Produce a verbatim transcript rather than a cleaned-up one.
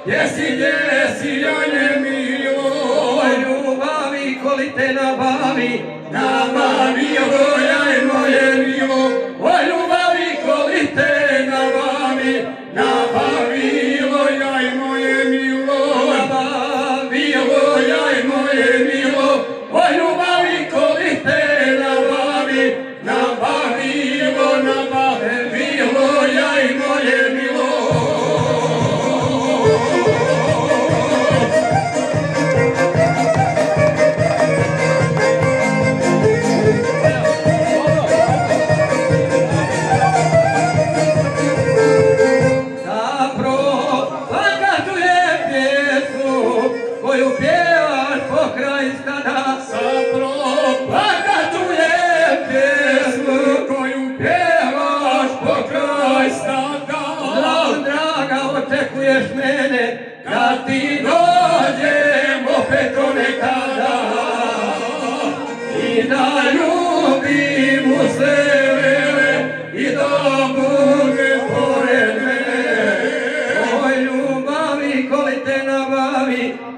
Jesi, jesi, janje milo, ljubavi koli te nabavi, nabavi, joj moje milo, o ljubavi koli te nabavi, nabavi, joj moje milo, nabavi, joj moje milo, o ljubavi koli te nabavi, nabavi, nabavi, joj moje milo. koju pjevaš pokrajinska da propagatujem pjesmu koju pjevaš pokrajinska da. Znam, draga, očekuješ mene kad ti dođem opet ponekada i da ljubim u sebe i da budem pored mene. Oj, ljubavi koli te nabavi,